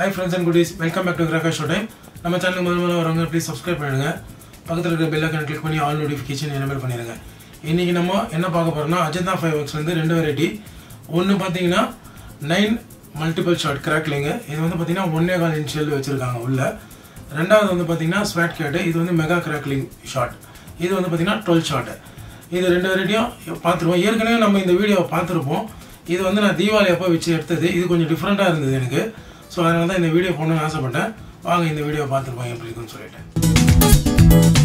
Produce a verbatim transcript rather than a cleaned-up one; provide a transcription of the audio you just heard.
Hi friends and Kutties, welcome back to Crackling Showtime. நம்ம சேனலுக்கு முதல்ல வரவங்க ப்ளீஸ் சப்ஸ்கிரைப் பண்ணுங்க. பக்கத்துல இருக்க பெல் ஐகானை கிளிக் பண்ணி ஆல் நோட்டிஃபிகேஷன் எனேபிள் பண்ணிருங்க. இன்னைக்கு நம்ம என்ன பார்க்க போறோம்னா Ajanta five X ல இருந்து ரெண்டு வெரைட்டி. ஒன்னு பாத்தீங்கன்னா nine மல்டிபிள் ஷாட் கிராக்லிங். இது வந்து பாத்தீங்கன்னா one point five inch shell வச்சிருக்காங்க உள்ள. ரெண்டாவது வந்து பாத்தீங்கன்னா Swat Cat. இது வந்து மெகா கிராக்லிங் ஷாட். இது வந்து பாத்தீங்கன்னா twelve ஷாட். இது ரெண்டு வெரைட்டியும் பாத்துறோம். ஏற்கனவே நம்ம இந்த வீடியோவை பாத்துறோம். இது வந்து நான் தீபாவளி அப்ப வச்சு எடுத்தது. இது கொஞ்சம் டிஃபரண்டா இருந்தது எனக்கு. சோ அதனால தான் இந்த வீடியோ போடணும்னு ஆசைப்பட்டேன். வாங்க இந்த வீடியோ பார்த்துட்டு போங்க எப்படி இருக்குன்னு சொல்லிட்டேன்.